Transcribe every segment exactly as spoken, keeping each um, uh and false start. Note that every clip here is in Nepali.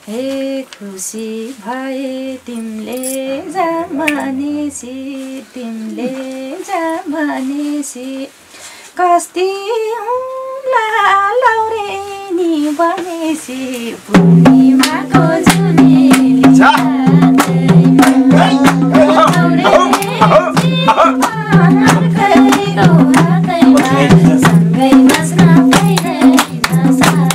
हे खुसी भए तिमीले जामनेसी तिमीले जामनेसी कस्ती हुँला लौरेनी बनेसी पूर्णिमाको जुनेली सँगै बस्न पाइँदैन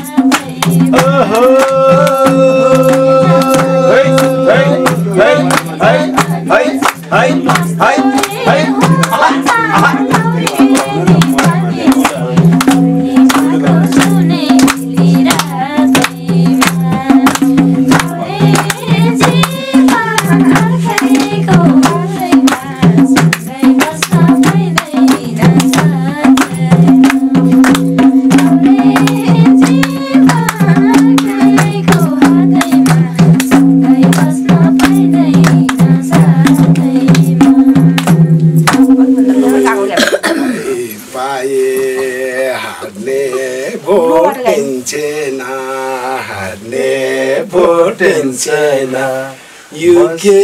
छैन युके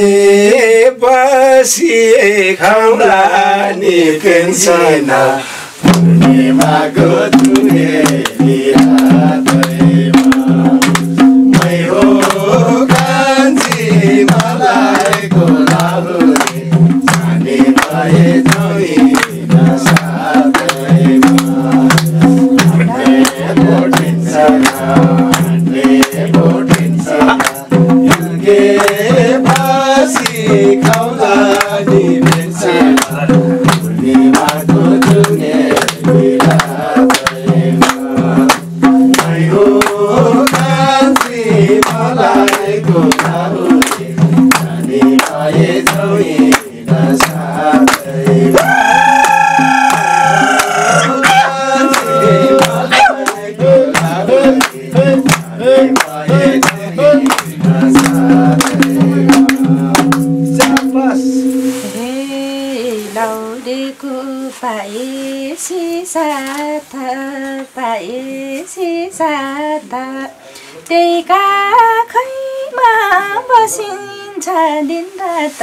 बसिए खाउँला नि पेन्सन पूर्णिमाको जुनेली रातैमा मै हो कान्छी मलाई गोलाउले जाने भए जोइन साथैमा त्यही काखैमा बसिन्छ दिन रात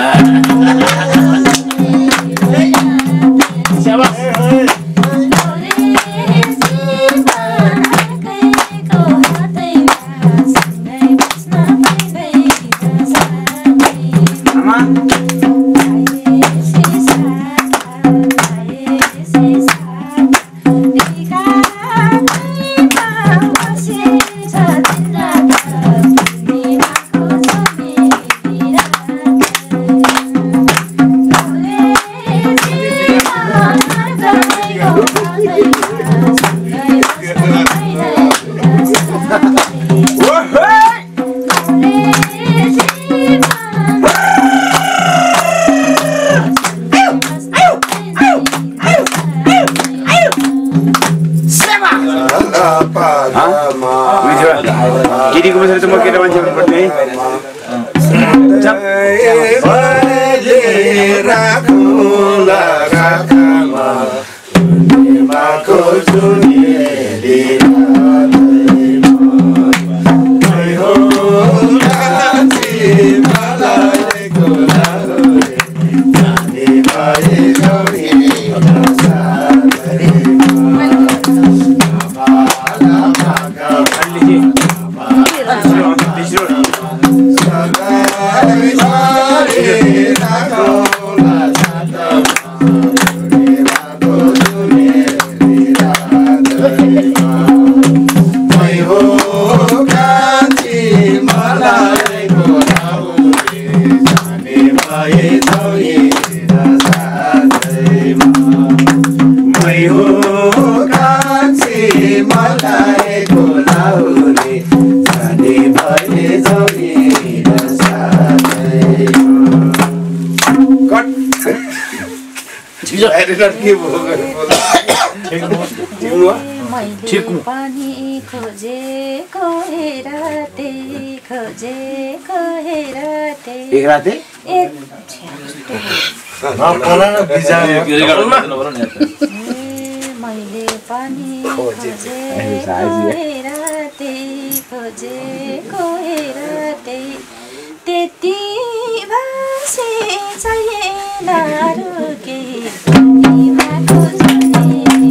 केटीको मान्छे म केटा मान्छे पर्ने राखुला राखमा पूर्णिमाको जुनेली मै हो कान्छी मलाई गोलाउले जाने भए जोइन पनि खोजेको हेराते खोजेको हेराते हेराते मैले पनि खोजेको हेराते त्यही खोजेको हेर त्यही त्यति भाषी चाहिएन अरू केही पूर्णिमा खोज्ने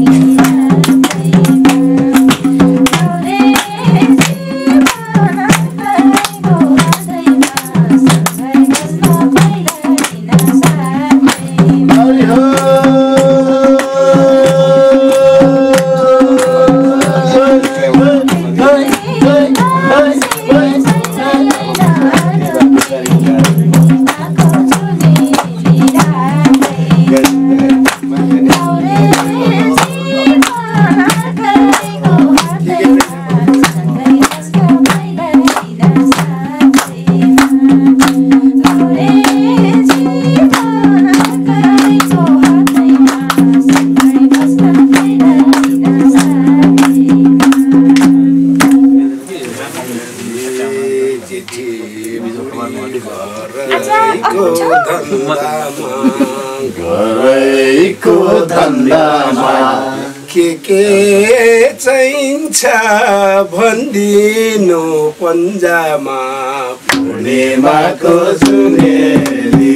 घरैको धन्दामा के के चाहिन्छ भनिदिनु पन्जामा पूर्णिमाको सुनेली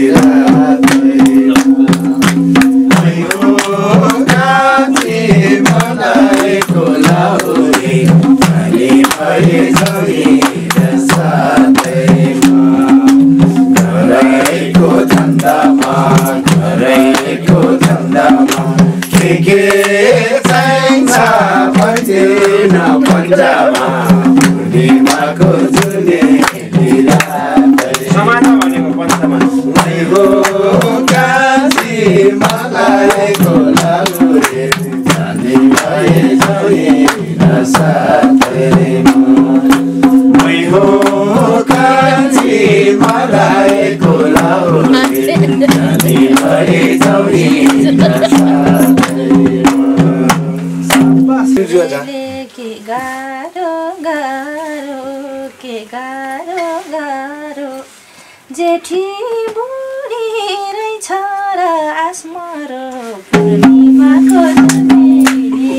मनाएको लाहुरी अनि भए घरैको धन्दामा घरैको धन्दामा के के चाहिन्छ भनिदिन पन्जामा पूर्णिमाको जुनेली समाना भनेको पन्जामा हो काशी मलाएको लाहुरे जाने भए छैन साथैमा मै हो काशी मलाएको लाहुरे जाने भए छैन साथैमा के गाह्रो गाह्रो के गाह्रो गाह्रो जेठी बुढी रहेछ र आस्मरो पूर्णिमाको जुनेली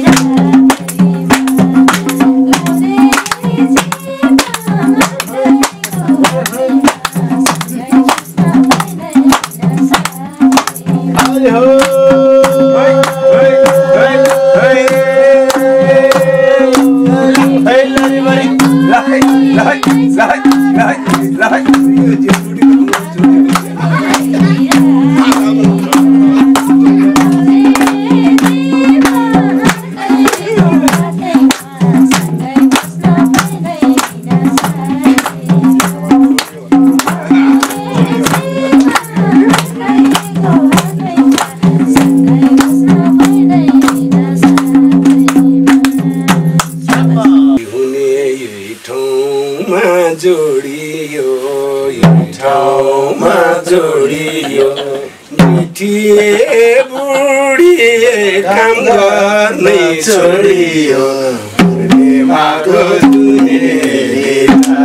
जोडियो ठाउँमा जोडियो मिठिए बुढिए काम गर्नै छोडियो पूर्णिमाको जुनेली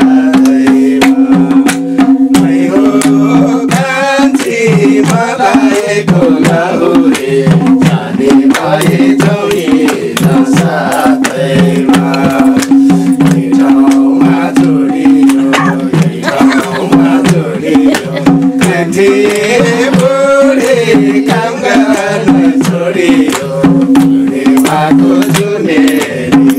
मै हो कान्छी मलाएको लाहुरे जाने भए छैन साथैमा बुढी काम गर्न छोडियो पूर्णिमाको जुनेली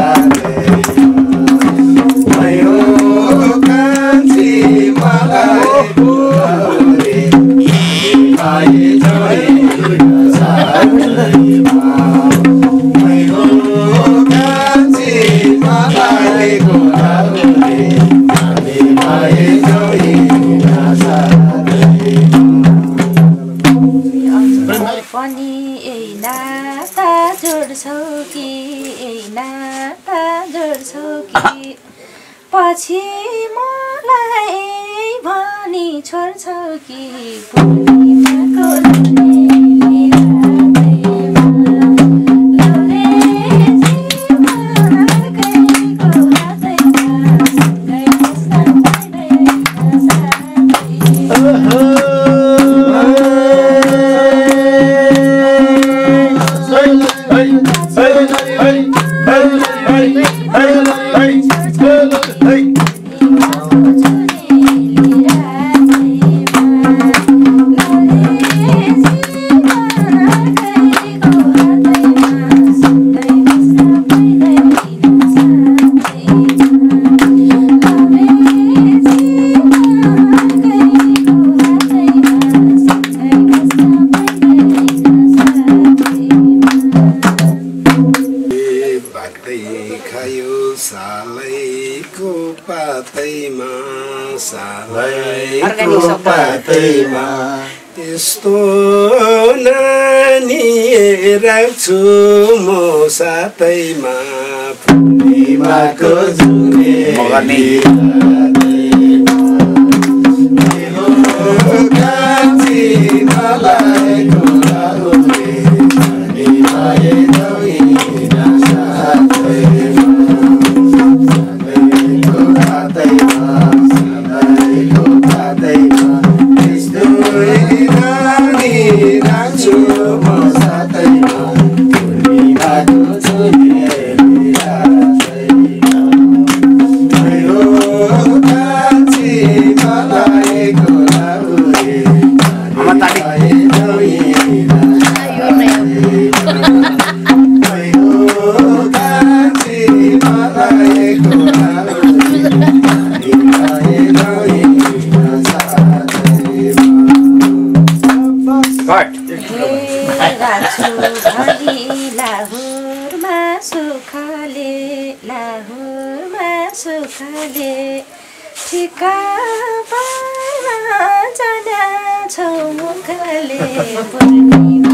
मै हो कान्छी मलाएको लाहुरे भए छैन साथैमा मै हो कान्छी मलाएको लाहुरे जाने भए छैन पनि यही नाता जोड्छौ कि यही नाता जोड्छौ कि पछि मलाई भनी छोड्छौ कि पूर्णिमाको जुनेली hey, hey, hey, hey, hey, hey, hey. पातैमा सालैको पातैमा यस्तो नानी राख्छु म साथैमा पूर्णिमाको जुने कान्छी मलाई गुलाउले अनि माये नौइना साथैमा सालैको पातैमा सालैको पातैमा यस्तो नानी राख्छु म साथैमा पूर्णिमाको जुने लाहोरमा सुखले लाहोरमा सुखले ठिका पामा जाना छौ मुखले पूर्णिमा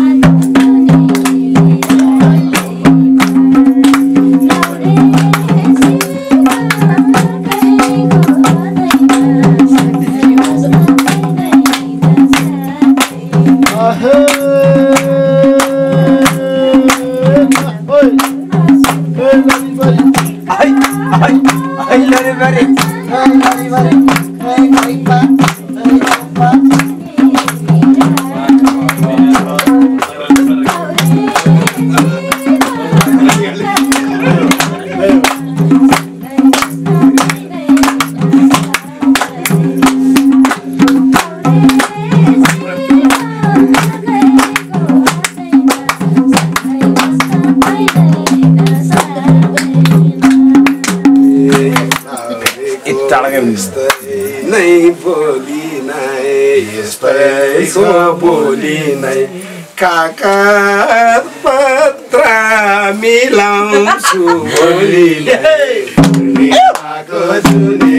नै बोली नै यस्तै बोली नै काकात पत्र मिलाउँछु भोलि पूर्णिमाको जुने